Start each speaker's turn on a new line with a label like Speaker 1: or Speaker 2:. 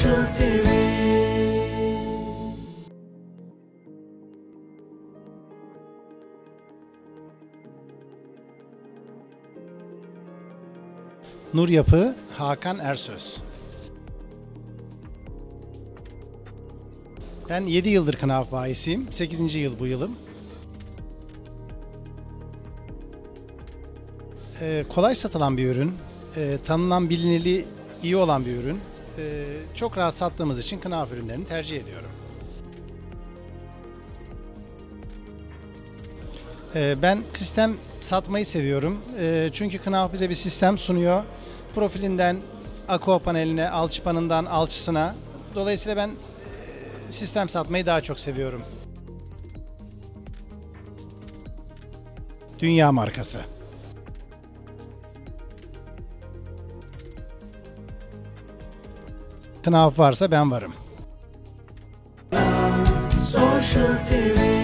Speaker 1: Social TV.
Speaker 2: Nur Yapı, Hakan Ersöz. Ben 7 yıldır Knauf bayisiyim. 8. yıl bu yılım. Kolay satılan bir ürün. Tanınan, bilinirliği iyi olan bir ürün. Çok rahat sattığımız için Knauf ürünlerini tercih ediyorum. Ben sistem satmayı seviyorum. Çünkü Knauf bize bir sistem sunuyor. Profilinden aqua paneline, alçıpanından alçısına. Dolayısıyla ben sistem satmayı daha çok seviyorum. Dünya markası. Knauf varsa ben varım.
Speaker 1: Social TV.